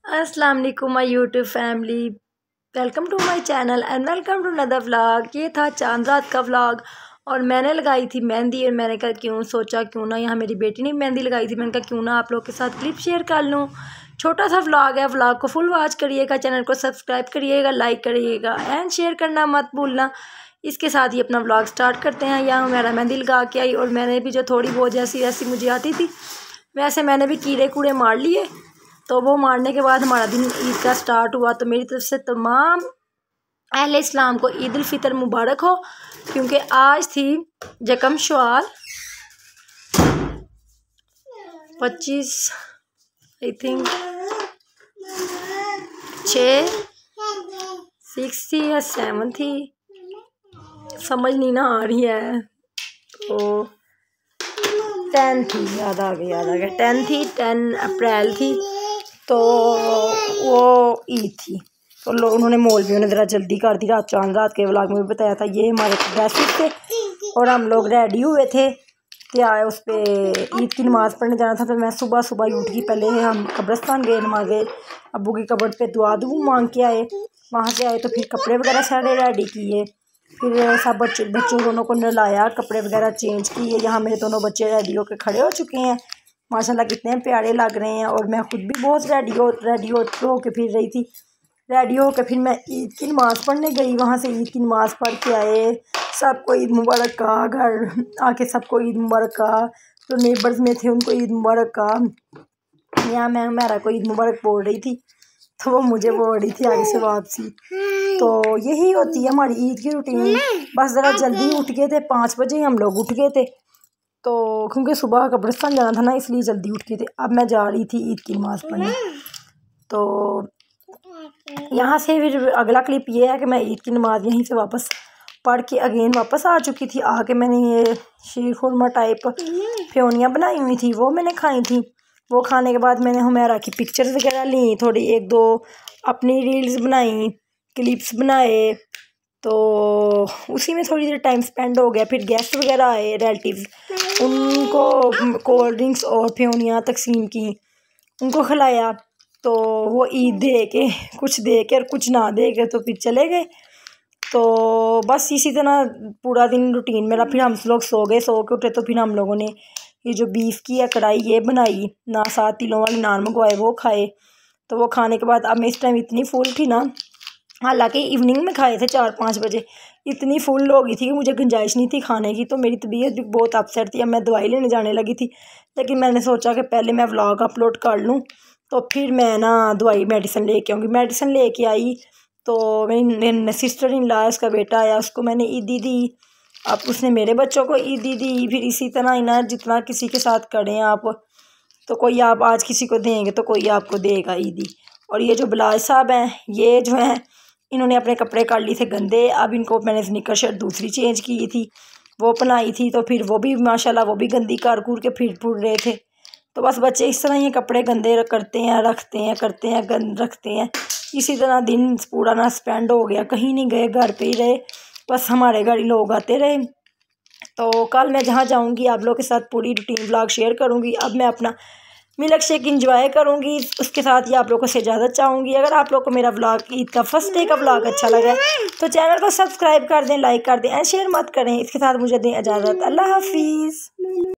अस्सलाम वालेकुम my YouTube family, welcome to my channel and welcome to another vlog. ये था चांद रात का व्लॉग और मैंने लगाई थी मेहंदी और मैंने कहा क्यों ना यहाँ मेरी बेटी ने मेहंदी लगाई थी, मैंने कहा क्यों ना आप लोग के साथ क्लिप शेयर कर लूँ। छोटा सा व्लॉग है, व्लॉग को फुल वॉच करिएगा, चैनल को सब्सक्राइब करिएगा, लाइक करिएगा एंड शेयर करना मत भूलना। इसके साथ ही अपना व्लॉग स्टार्ट करते हैं। यहाँ मेरा मेहंदी लगा के आई और मैंने भी जो थोड़ी बहुत जैसी मुझे आती थी वैसे मैंने भी कीड़े कूड़े मार लिए। तो वो मारने के बाद हमारा दिन ईद का स्टार्ट हुआ। तो मेरी तरफ से तमाम अहले इस्लाम को ईद उल फितर मुबारक हो, क्योंकि आज थी यकम शवाल 25 आई थिंक 6 थी या 7 थी, समझ नहीं ना आ रही है। तो 10 थी, याद आ गया 10 थी, 10 अप्रैल थी। तो वो ईद थी। तो लोग उन्होंने मौलवियों ने ज़रा जल्दी कर दी। चांद रात के व्लॉग में भी बताया था। ये हमारे ड्रेसेस थे और हम लोग रेडी हुए थे क्या उस पर ईद की नमाज़ पढ़ने जाना था। तो मैं सुबह सुबह ही उठ गई। पहले हम कब्रस्तान गए, नमाज़े अब्बू की कब्र पे दुआ मांग के आए। वहाँ से आए तो फिर कपड़े वगैरह सारे रेडी किए, फिर सब बच्चों दोनों को नहलाया, कपड़े वगैरह चेंज किए। यहाँ मेरे दोनों बच्चे रेडी होकर खड़े हो चुके हैं, माशाल्लाह कितने प्यारे लग रहे हैं। और मैं खुद भी बहुत रेडी हो के फिर रही थी। रेडी हो के फिर मैं ईद की नमाज़ पढ़ने गई। वहाँ से ईद की नमाज़ पढ़ के आए, सबको ईद मुबारक कहा, घर आके सबको ईद मुबारक कहा। तो नेबर्स में थे उनको ईद मुबारक कहा। यहाँ मैं मेरा को ईद मुबारक बोल रही थी तो वो मुझे बोल रही थी आगे से वापसी। तो यही होती है हमारी ईद की रूटीन। बस ज़रा जल्दी उठ गए थे, 5 बजे हम लोग उठ गए थे। तो क्योंकि सुबह कब्रिस्तान जाना था ना, इसलिए जल्दी उठ गए थे। अब मैं जा रही थी ईद की नमाज़ पढ़ने। तो यहाँ से फिर अगला क्लिप ये है कि मैं ईद की नमाज़ यहीं से वापस पढ़ के अगेन वापस आ चुकी थी। आके मैंने ये शीर खुरमा टाइप फेवनियाँ बनाई हुई थी, वो मैंने खाई थी। वो खाने के बाद मैंने हुमैरा की पिक्चर्स वगैरह ली, थोड़ी 1-2 अपनी रील्स बनाई, क्लिप्स बनाए। तो उसी में थोड़ी देर टाइम स्पेंड हो गया। फिर गेस्ट वगैरह आए, रिलेटिव्स, उनको कोल्ड ड्रिंक्स और फेवनियाँ तकसीम की, उनको खिलाया। तो वो ईद दे के कुछ दे के और कुछ ना दे के तो फिर चले गए। तो बस इसी तरह पूरा दिन रूटीन मेरा। फिर हम लोग सो गए, सो के उठे तो फिर हम लोगों ने ये जो बीफ की है कढ़ाई ये बनाई ना, 7 तिलों वाले नान मंगवाए, वो खाए। तो वो खाने के बाद अब मैं इस टाइम इतनी फुल थी ना, हालांकि इवनिंग में खाए थे 4-5 बजे, इतनी फुल हो गई थी कि मुझे गुंजाइश नहीं थी खाने की। तो मेरी तबीयत भी बहुत अपसेट थी। अब मैं दवाई लेने जाने लगी थी, लेकिन मैंने सोचा कि पहले मैं व्लॉग अपलोड कर लूँ तो फिर मैं ना दवाई मेडिसिन लेके आऊँगी। मेडिसिन लेके आई तो मेरी सिस्टर इन लॉ, उसका बेटा आया, उसको मैंने ईदी दी। अब उसने मेरे बच्चों को ईदी दी। फिर इसी तरह ही ना जितना किसी के साथ करें आप, तो कोई आप आज किसी को देंगे तो कोई आपको देगा ईदी। और ये जो बिलाज साहब हैं, ये जो हैं इन्होंने अपने कपड़े कर लिए थे गंदे। अब इनको मैंने स्निकर शर्ट दूसरी चेंज की थी, वो पहनाई थी। तो फिर वो भी माशाल्लाह वो भी गंदी कर कूर के फिर फुर रहे थे। तो बस बच्चे इस तरह ही कपड़े गंदे करते हैं, रखते हैं, करते हैं, गंद रखते हैं। इसी तरह दिन पूरा ना स्पेंड हो गया, कहीं नहीं गए, घर पे ही रहे, बस हमारे घर ही लोग आते रहे। तो कल मैं जहाँ जाऊँगी आप लोगों के साथ पूरी रूटीन व्लॉग शेयर करूँगी। अब मैं अपना मिल्क शेक इंजॉय करूँगी, उसके साथ ही आप लोगों से इजाज़त चाहूँगी। अगर आप लोग को मेरा व्लॉग ईद का फर्स्ट डे का व्लॉग अच्छा लगा है तो चैनल को सब्सक्राइब कर दें, लाइक कर दें एंड शेयर मत करें। इसके साथ मुझे दें इजाज़त। अल्लाह हाफिज़।